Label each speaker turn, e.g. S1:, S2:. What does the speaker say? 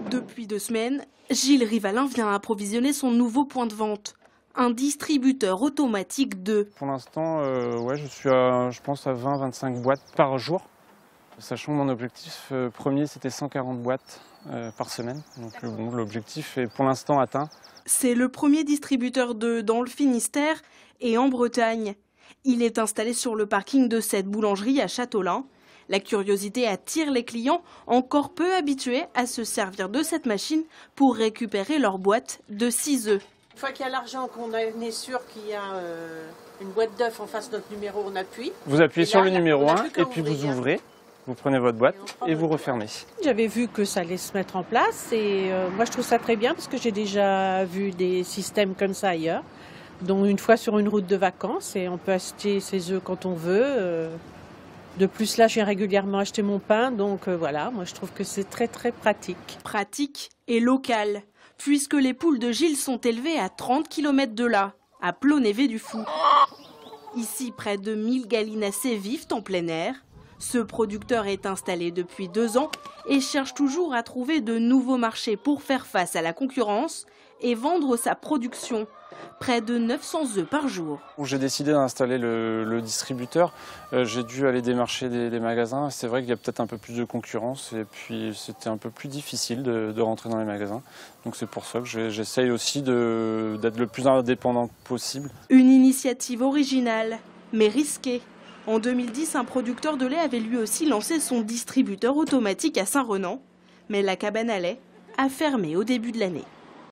S1: Depuis 2 semaines, Gilles Rivalin vient approvisionner son nouveau point de vente. Un distributeur automatique de...
S2: Pour l'instant, je suis à, je pense à 20-25 boîtes par jour. Sachant que mon objectif premier, c'était 140 boîtes par semaine. Donc l'objectif est pour l'instant atteint.
S1: C'est le premier distributeur d'œufs dans le Finistère et en Bretagne. Il est installé sur le parking de cette boulangerie à Châteaulin. La curiosité attire les clients encore peu habitués à se servir de cette machine pour récupérer leur boîte de 6 œufs.
S3: Une fois qu'il y a l'argent, qu'on est sûr qu'il y a une boîte d'œufs en face de notre numéro, on appuie.
S2: Vous appuyez sur le numéro 1 et puis vous ouvrez, vous prenez votre boîte et vous refermez.
S4: J'avais vu que ça allait se mettre en place et moi je trouve ça très bien parce que j'ai déjà vu des systèmes comme ça ailleurs. Donc une fois sur une route de vacances et on peut acheter ses œufs quand on veut. De plus là, je viens régulièrement acheter mon pain, donc voilà, moi je trouve que c'est très très pratique.
S1: Pratique et local, puisque les poules de Gilles sont élevées à 30 km de là, à Plonévé-du-Fou. Ici, près de 1000 gallinacés vivent en plein air. Ce producteur est installé depuis 2 ans et cherche toujours à trouver de nouveaux marchés pour faire face à la concurrence et vendre sa production. Près de 900 œufs par jour.
S2: J'ai décidé d'installer le distributeur. J'ai dû aller démarcher des magasins. C'est vrai qu'il y a peut-être un peu plus de concurrence et puis c'était un peu plus difficile de rentrer dans les magasins. Donc c'est pour ça que j'essaye aussi d'être le plus indépendant possible.
S1: Une initiative originale, mais risquée. En 2010, un producteur de lait avait lui aussi lancé son distributeur automatique à Saint-Renan. Mais la cabane à lait a fermé au début de l'année.